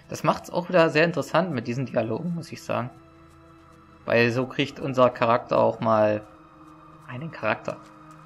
Das macht es auch wieder sehr interessant mit diesen Dialogen, muss ich sagen. Weil so kriegt unser Charakter auch mal einen Charakter.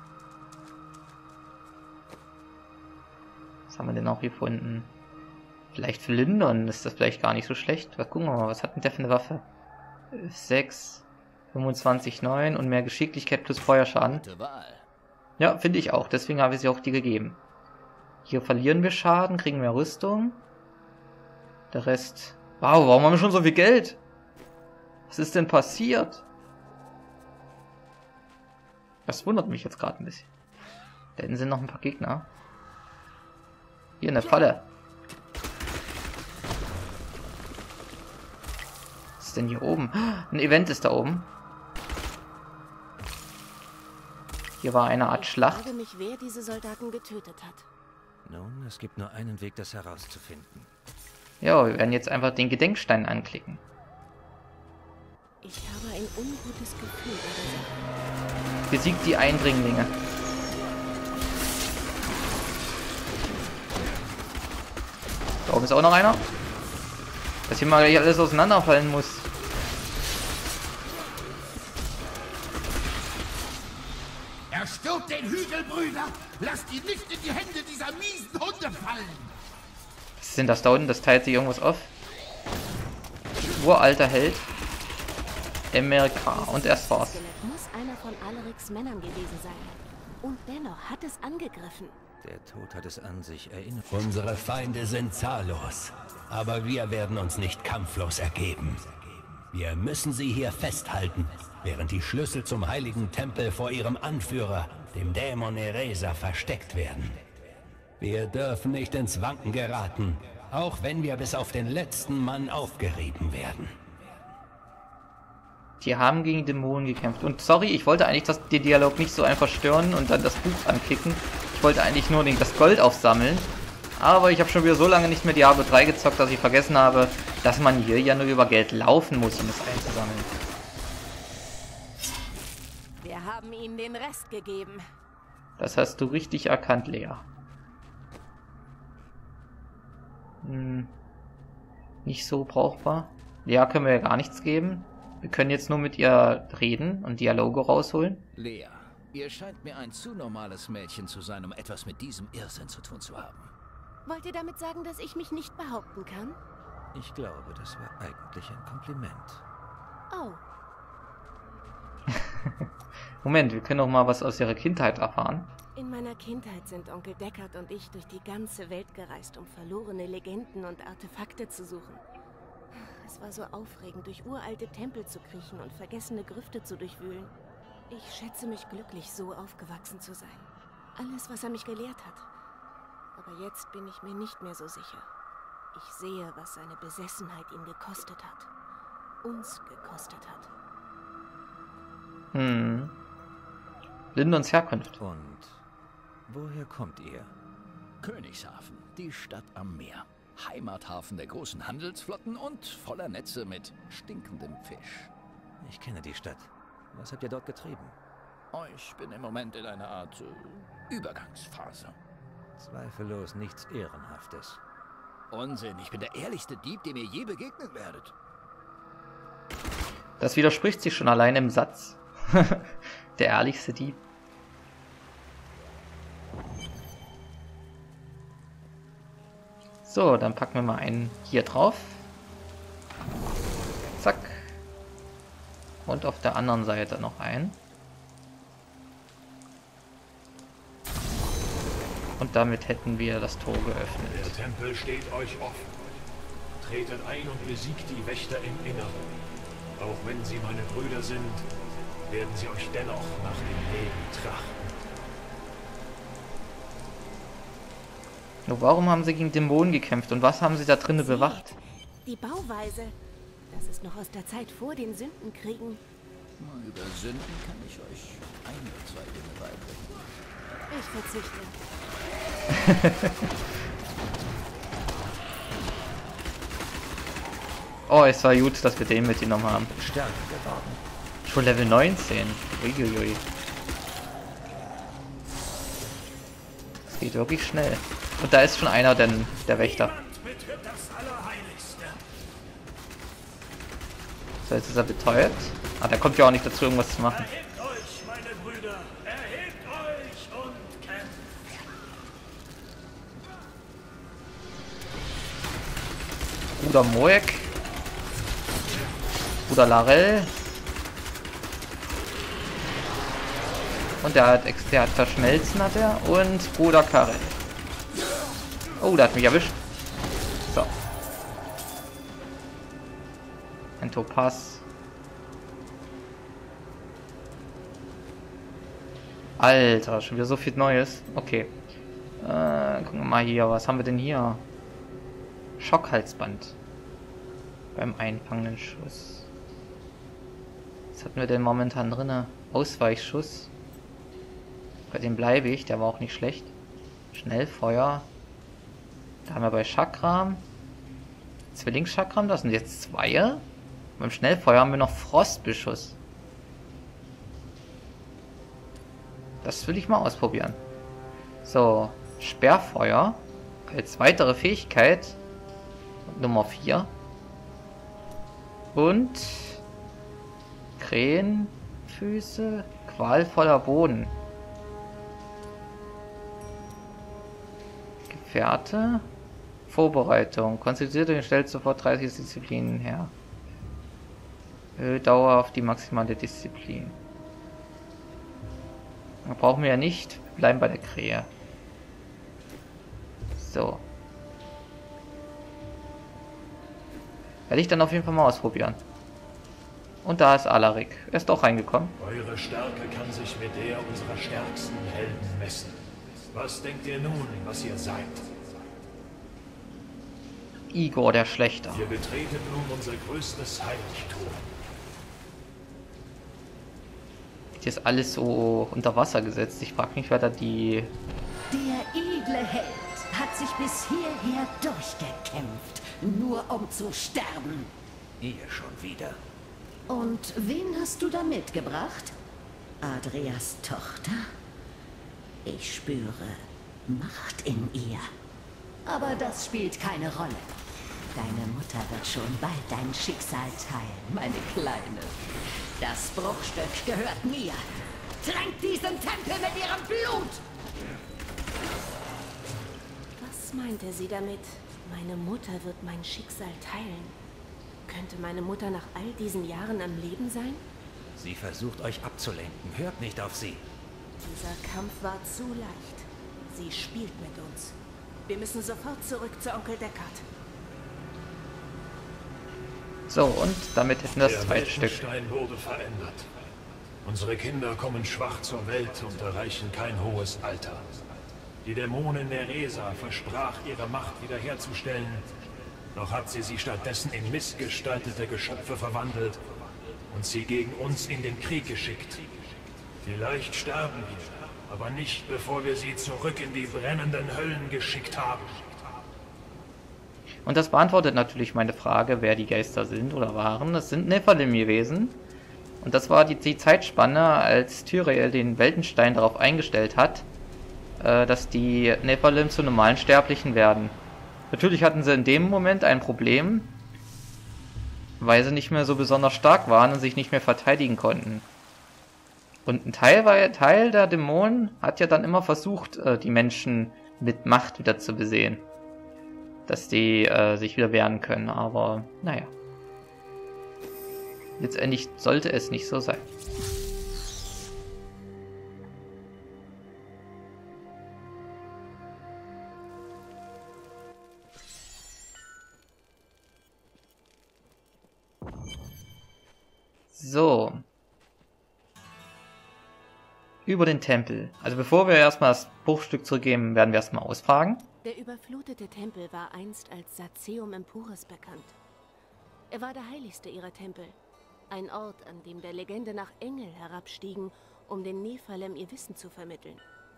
Was haben wir denn auch hier gefunden? Vielleicht für Lindon ist das vielleicht gar nicht so schlecht. Gucken wir mal, was hat denn der für eine Waffe? 6, 25, 9 und mehr Geschicklichkeit plus Feuerschaden. Ja, finde ich auch. Deswegen habe ich sie auch die gegeben. Hier verlieren wir Schaden, kriegen wir Rüstung. Der Rest... Wow, warum haben wir schon so viel Geld? Was ist denn passiert? Das wundert mich jetzt gerade ein bisschen. Da hinten sind noch ein paar Gegner. Hier in der Falle. Was ist denn hier oben? Ein Event ist da oben. Hier war eine Art Schlacht. Ich frage mich, wer diese Soldaten getötet hat. Nun, es gibt nur einen Weg, das herauszufinden. Ja, wir werden jetzt einfach den Gedenkstein anklicken. Ich habe ein ungutes Gefühl bei der Sache. Besiegt die Eindringlinge. Da oben ist auch noch einer. Dass hier mal gleich alles auseinanderfallen muss. Erstürmt den Hügel, Brüder! Lasst ihn nicht in die Hände dieser miesen Hunde fallen! Was ist denn das da unten? Das teilt sich irgendwas auf. Uralter Held. MRK. Und erst war's. Muss einer von Alarics Männern gewesen sein. Und dennoch hat es angegriffen. Der Tod hat es an sich erinnert. Unsere Feinde sind zahllos, aber wir werden uns nicht kampflos ergeben. Wir müssen sie hier festhalten, während die Schlüssel zum heiligen Tempel vor ihrem Anführer, dem Dämon Ereza, versteckt werden. Wir dürfen nicht ins Wanken geraten, auch wenn wir bis auf den letzten Mann aufgerieben werden. Die haben gegen Dämonen gekämpft. Und sorry, ich wollte eigentlich den Dialog nicht so einfach stören und dann das Buch anklicken. Ich wollte eigentlich nur das Gold aufsammeln. Aber ich habe schon wieder so lange nicht mehr Diablo 3 gezockt, dass ich vergessen habe, dass man hier ja nur über Geld laufen muss, um es einzusammeln. Wir haben ihnen den Rest gegeben. Das hast du richtig erkannt, Lea. Nicht so brauchbar. Lea können wir ja gar nichts geben. Wir können jetzt nur mit ihr reden und Dialoge rausholen. Lea, ihr scheint mir ein zu normales Mädchen zu sein, um etwas mit diesem Irrsinn zu tun zu haben. Wollt ihr damit sagen, dass ich mich nicht behaupten kann? Ich glaube, das war eigentlich ein Kompliment. Oh. Moment, wir können doch mal was aus ihrer Kindheit erfahren. In meiner Kindheit sind Onkel Deckard und ich durch die ganze Welt gereist, um verlorene Legenden und Artefakte zu suchen. Es war so aufregend, durch uralte Tempel zu kriechen und vergessene Grüfte zu durchwühlen. Ich schätze mich glücklich, so aufgewachsen zu sein. Alles, was er mich gelehrt hat. Aber jetzt bin ich mir nicht mehr so sicher. Ich sehe, was seine Besessenheit ihn gekostet hat. Uns gekostet hat. Lindons Herkunft. Und woher kommt ihr? Königshafen, die Stadt am Meer. Heimathafen der großen Handelsflotten und voller Netze mit stinkendem Fisch. Ich kenne die Stadt. Was habt ihr dort getrieben? Ich bin im Moment in einer Art Übergangsphase. Zweifellos nichts Ehrenhaftes. Unsinn, ich bin der ehrlichste Dieb, dem ihr je begegnen werdet. Das widerspricht sich schon allein im Satz. Der ehrlichste Dieb. So, dann packen wir mal einen hier drauf. Zack. Und auf der anderen Seite noch einen. Und damit hätten wir das Tor geöffnet. Der Tempel steht euch offen. Tretet ein und besiegt die Wächter im Inneren. Auch wenn sie meine Brüder sind, werden sie euch dennoch nach dem Leben trachten. Nur warum haben sie gegen Dämonen gekämpft und was haben sie da drinnen bewacht? Die Bauweise. Das ist noch aus der Zeit vor den Sündenkriegen. Über Sünden kann ich euch ein oder zwei Dinge beibringen. Ich verzichte. Oh, es war gut, dass wir den mitgenommen haben. Stärker geworden. Schon Level 19. Uiuiui. Das geht wirklich schnell. Und da ist schon einer, der Wächter. Niemand betritt das Allerheiligste. So, jetzt ist er betäubt. Ah, der kommt ja auch nicht dazu, irgendwas zu machen. Erhebt euch, meine Brüder! Erhebt euch und kämpft! Bruder Moek. Bruder Larell. Und der hat Verschmelzen, hat er. Und Bruder Karel. Oh, der hat mich erwischt. So. Ein Topaz. Alter, schon wieder so viel Neues. Okay. Gucken wir mal hier. Was haben wir denn hier? Schockhalsband. Beim einfangenden Schuss. Was hatten wir denn momentan drin? Ausweichschuss. Bei dem bleibe ich. Der war auch nicht schlecht. Schnellfeuer. Da haben wir bei Chakram. Zwillingschakram. Das sind jetzt 2. Beim Schnellfeuer haben wir noch Frostbeschuss. Das will ich mal ausprobieren. So, Sperrfeuer. Als weitere Fähigkeit. Nummer 4. Und Krähenfüße. Qualvoller Boden. Gefährte. Vorbereitung. Konzentriert und stellt sofort 30 Disziplinen her. Dauer auf die maximale Disziplin. Da brauchen wir ja nicht. Wir bleiben bei der Krähe. So. Werde ich dann auf jeden Fall mal ausprobieren. Und da ist Alaric. Er ist auch reingekommen. Eure Stärke kann sich mit der unserer stärksten Helden messen. Was denkt ihr nun, was ihr seid? Igor der Schlechter. Ihr betretet nun unser größtes Heiligtum. Hier ist alles so unter Wasser gesetzt. Ich frage mich, wer da die... Der edle Held hat sich bis hierher durchgekämpft, nur um zu sterben. Ihr schon wieder. Und wen hast du da mitgebracht? Adrias Tochter? Ich spüre Macht in ihr. Aber das spielt keine Rolle. Deine Mutter wird schon bald dein Schicksal teilen, meine Kleine. Das Bruchstück gehört mir. Tränkt diesen Tempel mit ihrem Blut! Was meinte sie damit? Meine Mutter wird mein Schicksal teilen. Könnte meine Mutter nach all diesen Jahren am Leben sein? Sie versucht euch abzulenken. Hört nicht auf sie. Dieser Kampf war zu leicht. Sie spielt mit uns. Wir müssen sofort zurück zu Onkel Deckard. So, und damit hätten wir das zweite Stück. Der Weltenstein wurde verändert. Unsere Kinder kommen schwach zur Welt und erreichen kein hohes Alter. Die Dämonin Neresa versprach, ihre Macht wiederherzustellen, doch hat sie stattdessen in missgestaltete Geschöpfe verwandelt und sie gegen uns in den Krieg geschickt. Vielleicht sterben wir, aber nicht, bevor wir sie zurück in die brennenden Höllen geschickt haben. Und das beantwortet natürlich meine Frage, wer die Geister sind oder waren. Das sind Nephilim gewesen. Und das war die Zeitspanne, als Tyrael den Weltenstein darauf eingestellt hat, dass die Nephilim zu normalen Sterblichen werden. Natürlich hatten sie in dem Moment ein Problem, weil sie nicht mehr so besonders stark waren und sich nicht mehr verteidigen konnten. Und ein Teil der Dämonen hat ja dann immer versucht, die Menschen mit Macht wieder zu besehen. Dass die sich wieder wehren können, aber naja. Letztendlich sollte es nicht so sein. So. Über den Tempel. Also bevor wir erstmal das Bruchstück zurückgeben, werden wir erstmal ausfragen. Der überflutete Tempel war einst als Saceum Empuris bekannt. Er war der heiligste ihrer Tempel. Ein Ort, an dem der Legende nach Engel herabstiegen, um den Nephilim ihr Wissen zu vermitteln.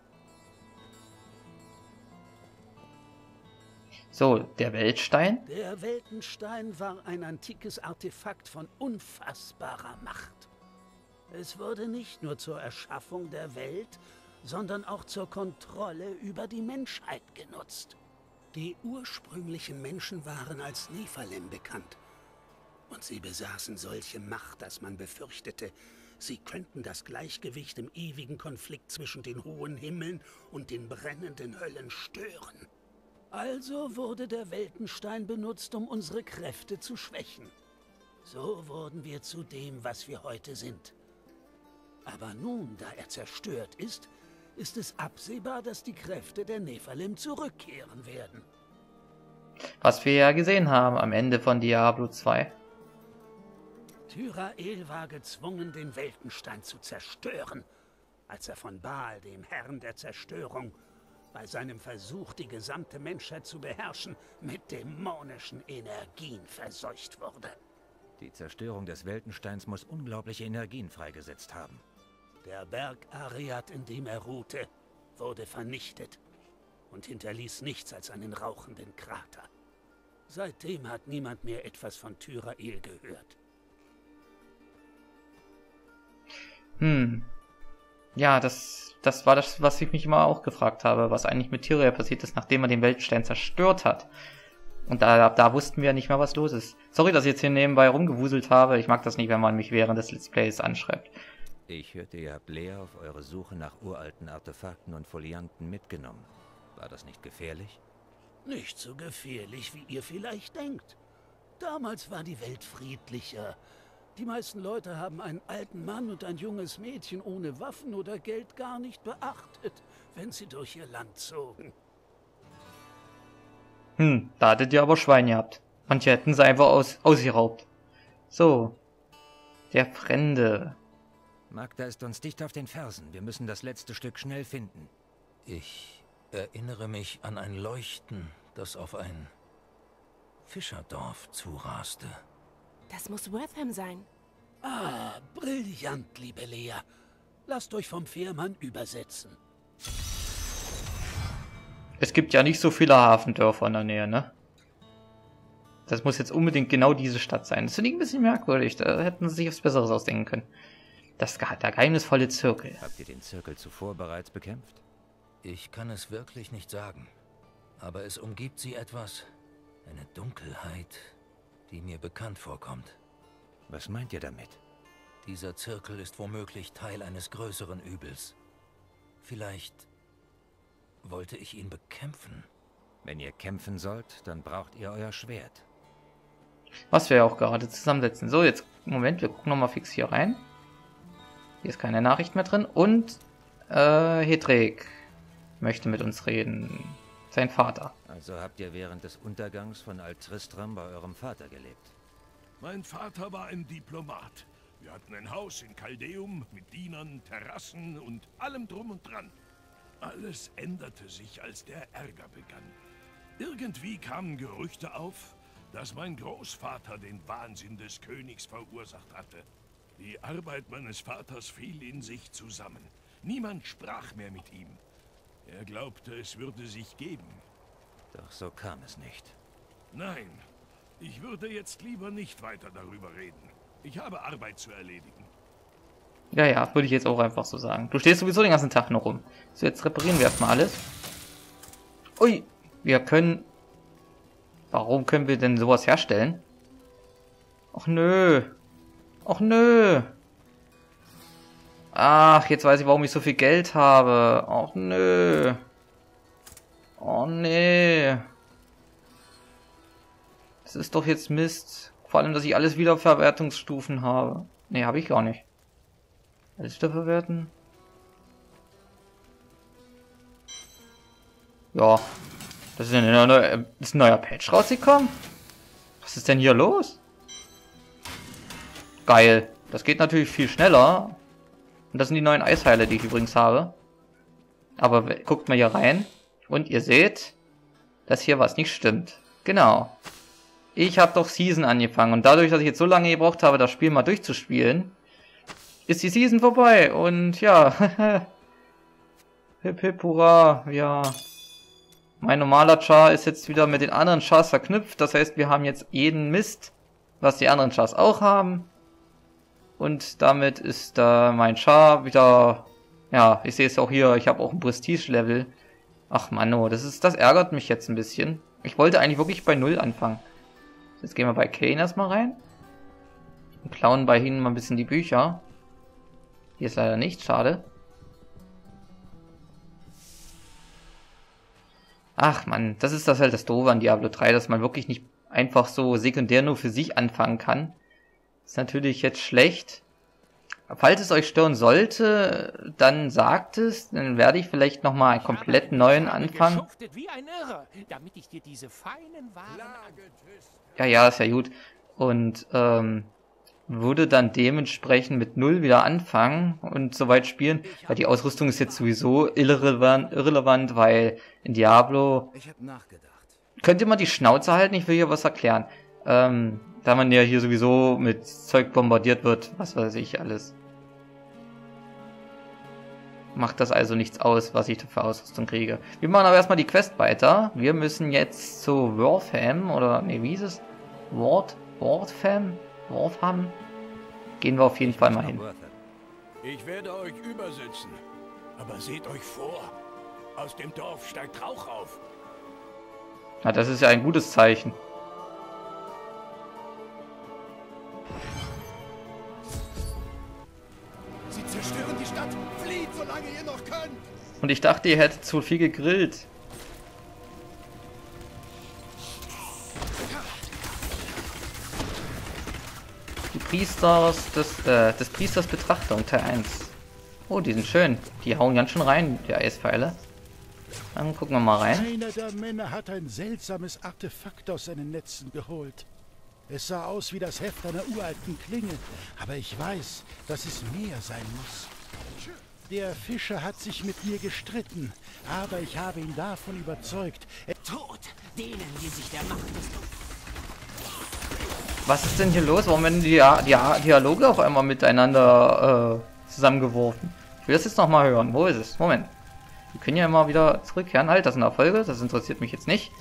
So, der Weltstein. Der Weltenstein war ein antikes Artefakt von unfassbarer Macht. Es wurde nicht nur zur Erschaffung der Welt, sondern auch zur Kontrolle über die Menschheit genutzt. Die ursprünglichen Menschen waren als Nephilim bekannt. Und sie besaßen solche Macht, dass man befürchtete, sie könnten das Gleichgewicht im ewigen Konflikt zwischen den hohen Himmeln und den brennenden Höllen stören. Also wurde der Weltenstein benutzt, um unsere Kräfte zu schwächen. So wurden wir zu dem, was wir heute sind. Aber nun, da er zerstört ist, ist es absehbar, dass die Kräfte der Nephilim zurückkehren werden. Was wir ja gesehen haben am Ende von Diablo 2. Tyrael war gezwungen, den Weltenstein zu zerstören, als er von Baal, dem Herrn der Zerstörung, bei seinem Versuch, die gesamte Menschheit zu beherrschen, mit dämonischen Energien verseucht wurde. Die Zerstörung des Weltensteins muss unglaubliche Energien freigesetzt haben. Der Berg Ariad, in dem er ruhte, wurde vernichtet und hinterließ nichts als einen rauchenden Krater. Seitdem hat niemand mehr etwas von Tyrael gehört. Ja, das war das, was ich mich immer auch gefragt habe, was eigentlich mit Tyrael passiert ist, nachdem er den Weltenstein zerstört hat. Und da wussten wir nicht mehr, was los ist. Sorry, dass ich jetzt hier nebenbei rumgewuselt habe. Ich mag das nicht, wenn man mich während des Let's Plays anschreibt. Ich hörte, ihr habt Lea auf eure Suche nach uralten Artefakten und Folianten mitgenommen. War das nicht gefährlich? Nicht so gefährlich, wie ihr vielleicht denkt. Damals war die Welt friedlicher. Die meisten Leute haben einen alten Mann und ein junges Mädchen ohne Waffen oder Geld gar nicht beachtet, wenn sie durch ihr Land zogen. Da hattet ihr aber Schwein gehabt. Manche hätten sie einfach ausgeraubt. So. Der Fremde. Magda ist uns dicht auf den Fersen. Wir müssen das letzte Stück schnell finden. Ich erinnere mich an ein Leuchten, das auf ein Fischerdorf zuraste. Das muss Wortham sein. Ah, brillant, liebe Lea. Lasst euch vom Fährmann übersetzen. Es gibt ja nicht so viele Hafendörfer in der Nähe, ne? Das muss jetzt unbedingt genau diese Stadt sein. Das finde ich ein bisschen merkwürdig. Da hätten sie sich was Besseres ausdenken können. Der geheimnisvolle Zirkel. Habt ihr den Zirkel zuvor bereits bekämpft? Ich kann es wirklich nicht sagen. Aber es umgibt sie etwas. Eine Dunkelheit, die mir bekannt vorkommt. Was meint ihr damit? Dieser Zirkel ist womöglich Teil eines größeren Übels. Vielleicht wollte ich ihn bekämpfen. Wenn ihr kämpfen sollt, dann braucht ihr euer Schwert. Was wir ja auch gerade zusammensetzen. So, jetzt, Moment, wir gucken nochmal fix hier rein. Hier ist keine Nachricht mehr drin. Und, Hedrek möchte mit uns reden. Sein Vater. Also habt ihr während des Untergangs von Alt-Tristram bei eurem Vater gelebt? Mein Vater war ein Diplomat. Wir hatten ein Haus in Caldeum mit Dienern, Terrassen und allem drum und dran. Alles änderte sich, als der Ärger begann. Irgendwie kamen Gerüchte auf, dass mein Großvater den Wahnsinn des Königs verursacht hatte. Die Arbeit meines Vaters fiel in sich zusammen. Niemand sprach mehr mit ihm. Er glaubte, es würde sich geben. Doch so kam es nicht. Nein, ich würde jetzt lieber nicht weiter darüber reden. Ich habe Arbeit zu erledigen. Ja, würde ich jetzt auch einfach so sagen. Du stehst sowieso den ganzen Tag noch rum. So, jetzt reparieren wir erstmal alles. Ui, wir können... Warum können wir denn sowas herstellen? Och nö. Och nö. Ach, jetzt weiß ich, warum ich so viel Geld habe. Och nö. Oh nee. Das ist doch jetzt Mist. Vor allem, dass ich alles Wiederverwertungsstufen habe. Nee, habe ich gar nicht. Alles wiederverwerten. Ja. Das ist ein neuer Patch rausgekommen. Was ist denn hier los? Geil. Das geht natürlich viel schneller. Und das sind die neuen Eisheile, die ich übrigens habe. Aber guckt mal hier rein. Und ihr seht, dass hier was nicht stimmt. Genau. Ich habe doch Season angefangen. Und dadurch, dass ich jetzt so lange gebraucht habe, das Spiel mal durchzuspielen, ist die Season vorbei. Und ja. Hip hip hurra. Ja. Mein normaler Char ist jetzt wieder mit den anderen Chars verknüpft. Das heißt, wir haben jetzt jeden Mist, was die anderen Chars auch haben. Und damit ist mein Char wieder... Ja, ich sehe es auch hier. Ich habe auch ein Prestige-Level. Ach Mann, oh, das ärgert mich jetzt ein bisschen. Ich wollte eigentlich wirklich bei 0 anfangen. Jetzt gehen wir bei Kain erstmal rein. Und klauen bei ihnen mal ein bisschen die Bücher. Hier ist leider nicht, schade. Ach man, das ist halt das Doofe an Diablo 3, dass man wirklich nicht einfach so sekundär nur für sich anfangen kann. Ist natürlich jetzt schlecht. Falls es euch stören sollte, dann sagt es, dann werde ich vielleicht nochmal einen komplett neuen anfangen. Ja, ist ja gut. Und würde dann dementsprechend mit 0 wieder anfangen und soweit spielen, weil die Ausrüstung ist jetzt sowieso irrelevant, weil in Diablo könnt ihr mal die Schnauze halten, ich will hier was erklären. Da man ja hier sowieso mit Zeug bombardiert wird, was weiß ich alles. Macht das also nichts aus, was ich da für Ausrüstung kriege. Wir machen aber erstmal die Quest weiter. Wir müssen jetzt zu Wortham, oder ne, wie hieß es? Wortham? Gehen wir auf jeden Fall mal hin. Ich werde euch übersetzen. Aber seht euch vor. Aus dem Dorf steigt Rauch auf. Na, das ist ja ein gutes Zeichen. Sie zerstören die Stadt. Flieht, solange ihr noch könnt. Und ich dachte, ihr hättet zu viel gegrillt. Des Priesters Betrachtung, Teil 1. Oh, die sind schön. Die hauen ganz schön rein, die Eispfeile. Dann gucken wir mal rein. Einer der Männer hat ein seltsames Artefakt aus seinen Netzen geholt. Es sah aus wie das Heft einer uralten Klinge, aber ich weiß, dass es mehr sein muss. Der Fischer hat sich mit mir gestritten, aber ich habe ihn davon überzeugt. Tod denen, die sich der Macht des... Was ist denn hier los? Warum werden die Dialoge auf einmal miteinander zusammengeworfen? Ich will das jetzt nochmal hören. Wo ist es? Moment. Wir können ja immer wieder zurückkehren. Halt, das sind Erfolge. Das interessiert mich jetzt nicht.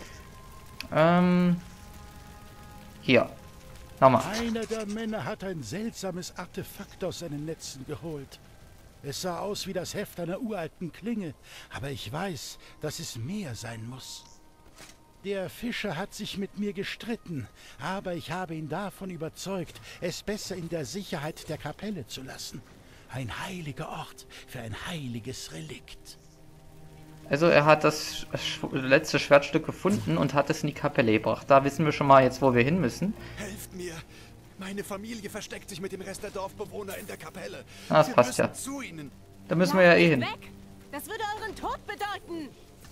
Hier. Nochmal. Einer der Männer hat ein seltsames Artefakt aus seinen Netzen geholt. Es sah aus wie das Heft einer uralten Klinge, aber ich weiß, dass es mehr sein muss. Der Fischer hat sich mit mir gestritten, aber ich habe ihn davon überzeugt, es besser in der Sicherheit der Kapelle zu lassen. Ein heiliger Ort für ein heiliges Relikt. Also er hat das letzte Schwertstück gefunden und hat es in die Kapelle gebracht. Da wissen wir schon mal jetzt, wo wir hin müssen. Helft mir! Meine Familie versteckt sich mit dem Rest der Dorfbewohner in der Kapelle. Ah, das passt ja. Zu ihnen. Da müssen wir ja eh hin. Weg! Das würde euren Tod bedeuten!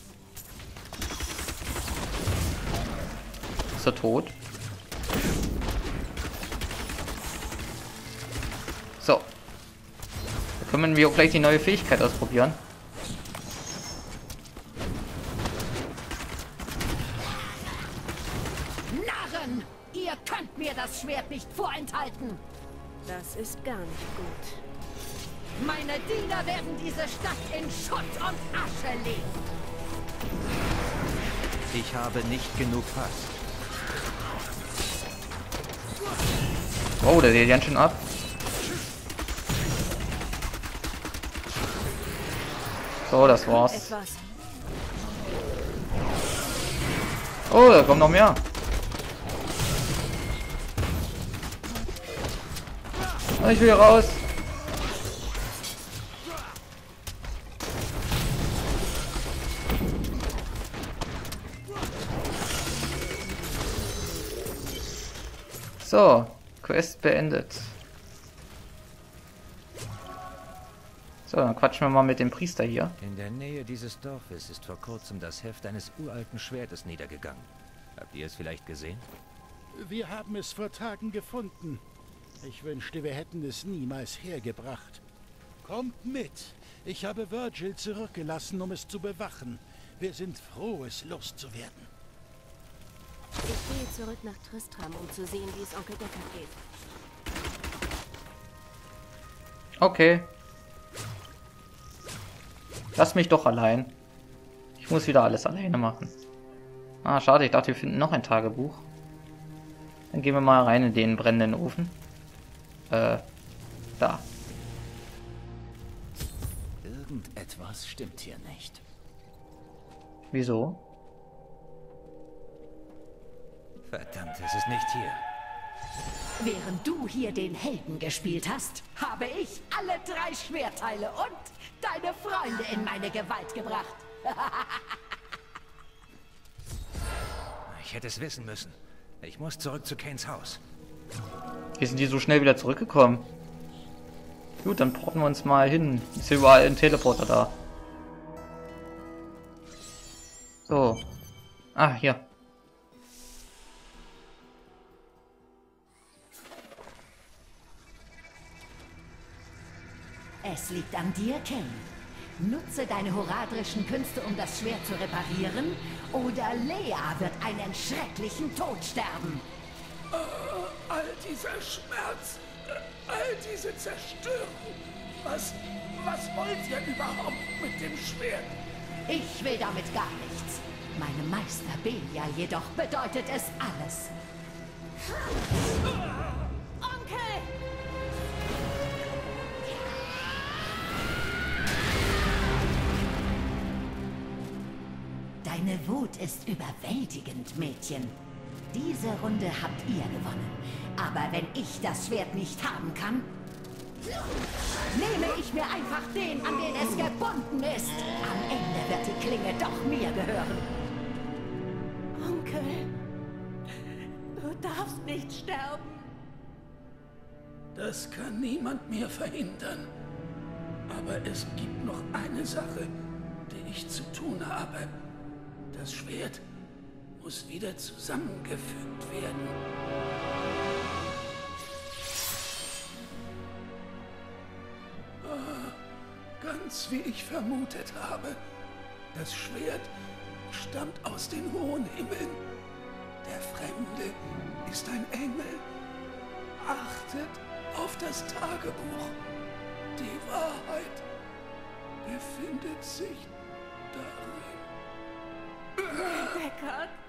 Ist er tot? So. Da können wir auch gleich die neue Fähigkeit ausprobieren. Narren! Ihr könnt mir das Schwert nicht vorenthalten! Das ist gar nicht gut. Meine Diener werden diese Stadt in Schutt und Asche legen! Ich habe nicht genug Fass. Oh, der geht ganz schön ab. So, das war's. Oh, da kommt noch mehr. Ich will hier raus. So, Quest beendet. So, dann quatschen wir mal mit dem Priester hier. In der Nähe dieses Dorfes ist vor kurzem das Heft eines uralten Schwertes niedergegangen. Habt ihr es vielleicht gesehen? Wir haben es vor Tagen gefunden. Ich wünschte, wir hätten es niemals hergebracht. Kommt mit. Ich habe Virgil zurückgelassen, um es zu bewachen. Wir sind froh, es loszuwerden. Ich gehe zurück nach Tristram, um zu sehen, wie es Onkel Deckard geht. Okay. Lass mich doch allein. Ich muss wieder alles alleine machen. Ah, schade, ich dachte, wir finden noch ein Tagebuch. Dann gehen wir mal rein in den brennenden Ofen. Da. Irgendetwas stimmt hier nicht. Wieso? Verdammt, es ist nicht hier. Während du hier den Helden gespielt hast, habe ich alle 3 Schwertteile und deine Freunde in meine Gewalt gebracht. Ich hätte es wissen müssen. Ich muss zurück zu Kains Haus. Wie sind die so schnell wieder zurückgekommen? Gut, dann porten wir uns mal hin. Ist hier überall ein Teleporter da. So. Ah, hier. Es liegt an dir, Kain. Nutze deine horadrischen Künste, um das Schwert zu reparieren, oder Lea wird einen schrecklichen Tod sterben. All dieser Schmerz, all diese Zerstörung. Was wollt ihr überhaupt mit dem Schwert? Ich will damit gar nichts. Meinem Meister Belial jedoch bedeutet es alles. Onkel! Deine Wut ist überwältigend, Mädchen. Diese Runde habt ihr gewonnen. Aber wenn ich das Schwert nicht haben kann, nehme ich mir einfach den, an den es gebunden ist. Am Ende wird die Klinge doch mir gehören. Onkel, du darfst nicht sterben. Das kann niemand mehr verhindern. Aber es gibt noch eine Sache, die ich zu tun habe. Das Schwert muss wieder zusammengefügt werden. Ganz wie ich vermutet habe. Das Schwert stammt aus den hohen Himmeln. Der Fremde ist ein Engel. Achtet auf das Tagebuch. Die Wahrheit befindet sich darin. Deckard.